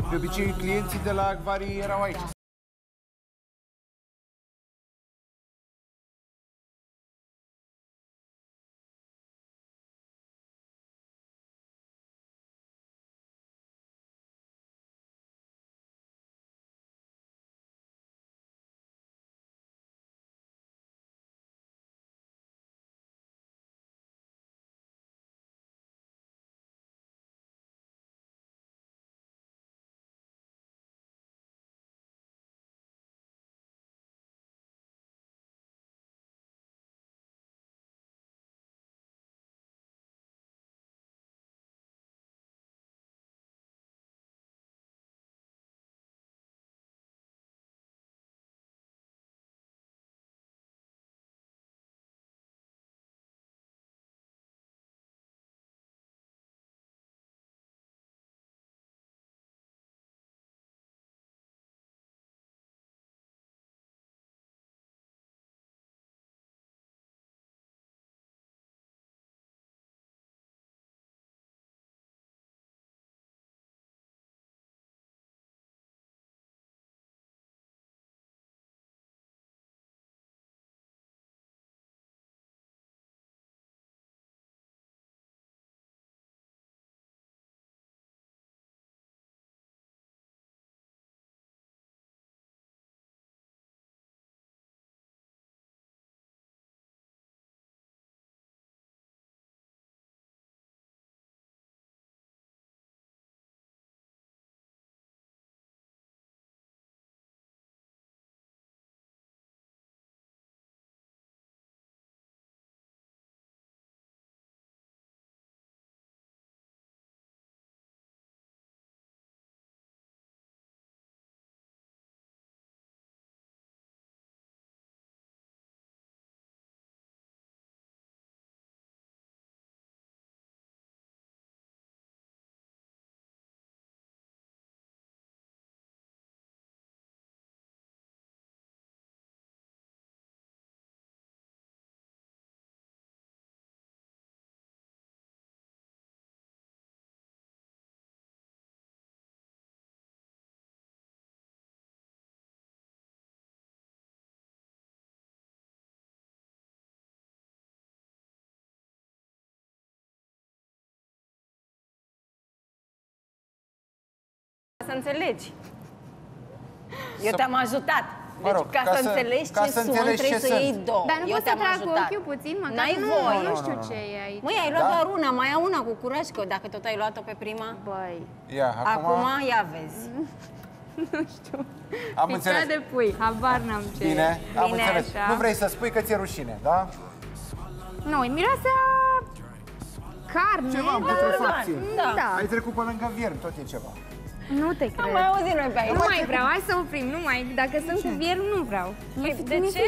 De obicei, clienții de la Acvarii erau aici. Să înțelegi. Eu te-am ajutat. Mă rog, deci, ca să înțelegi ce sunt, trebuie să iei două. Dar nu poți să trag cu ochiul puțin? N-ai voie. Nu știu ce e aici. Măi, ai luat doar una, mai ia una cu curaj, că dacă tot ai luat-o pe prima. Băi. Ia, Acum ia vezi. Nu știu. Am înțeles. de pui, habar n-am ce. Bine, am înțeles. Așa. Nu vrei să spui că ți-e rușine, da? Nu, miroase a carne. Ceva, dar... putrefacție. Da. Ai trecut pe lângă viermi, tot e ceva. Nu te cred. Am mai auzit noi pe aici. Nu mai vreau, hai să oprim, nu mai. Dacă sunt cu viermi, nu vreau. De ce?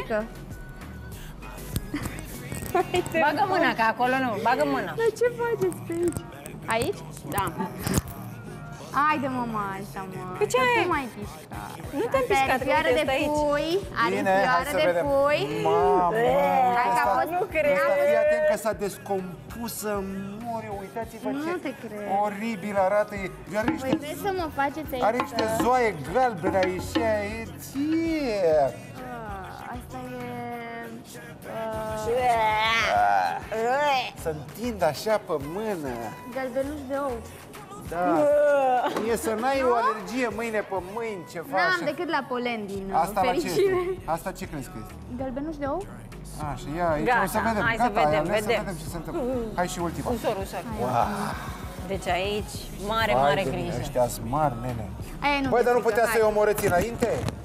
Bagă mâna, că acolo nu, bagă mâna. Dar ce faceți pe aici? Aici? Da. Haide-mă, asta, mă. Păi ce ai? Nu mai pișca. Nu te-am pișcat, Aripioară uite, de stai aici. pui. Bine, hai Aripioară să de vedem. pui. Mamă, Hai că a ăsta- fost, nu cred. ăsta, fii atent că s-a descompus să mori, uitați-vă Nu ce te cred. oribil arată. Are Păi niște, vreți să mă faceți aici? are niște zoaie galbene aici, e ție. Asta e... Să întind așa pe mână. galbenuș de ou. Da. E să n-ai o alergie mâine pe mâini, ceva N-am așa. decât la polen din Asta la ce fericire. este? Asta ce crezi că este? Galbenuș de ou? Așa, ia aici, Gata, o să vedem. hai să Gata, vedem, hai să vedem. vedem ce se întâmplă. Hai și ultima. Ușor, ușor. Wow. Deci aici, mare, Hai mare de mine, grijă. ăștia sunt mari, nene. Aia nu Băi, dar nu pică, putea hai. să-i omorâți înainte?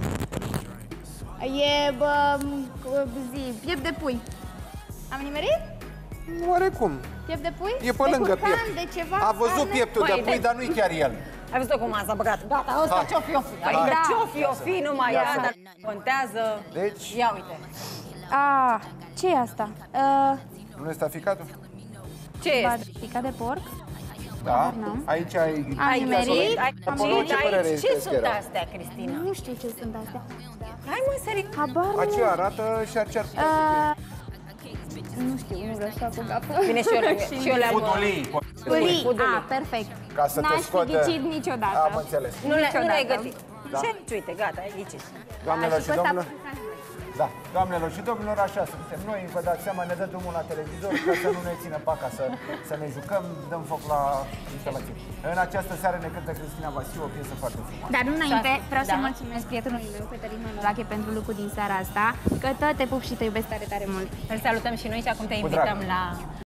E, piept de pui. Am nimerit? Oarecum. Piept de pui? E pe lângă curcan, piept. de ceva, A văzut carne? pieptul de Băi, pui, dar nu-i chiar el. Ai văzut cum s-a băgat? Gata, ăsta Hai. ce-o fi, o fi. Hai. Adică Da. ce-o fi, o fi, nu mai Ia ia, să- dar contează. Deci, Ia uite. A, ce e asta? nu este ficatul? Ce este? Picat de porc? Da. Aici ai... Am nimerit? Apollo, ce părere Ce este sunt era? astea, Cristina? Nu știu ce sunt astea. Hai mă, sări. Habar nu. Aceea arată și ar putea să Nu știu, nu vreau să fac cu capul. Bine, și eu le-am. Fudulii. Pâlii. Fudulii. Perfect. Ca să te N-aș fi scoată... ghicit niciodată. Am înțeles. Nu le-ai Niciodată. găsit. Da. Ce? Uite, gata, ai ghicit. Doamnelor Și și pe ăsta domnilor, puteți să-l da, doamnelor și domnilor, așa suntem noi, vă dați seama, ne dă drumul la televizor ca să nu ne țină paca să ne jucăm, dăm foc la instalație. În această seară ne cântă Cristina Vasiu, o piesă foarte frumoasă. Dar înainte, vreau să Da. mulțumesc prietenului meu, Cătălin Manolache, pentru lucru din seara asta, că tot te pup și te iubesc tare, tare mult. Îl salutăm și noi și acum te Cu drag. invităm la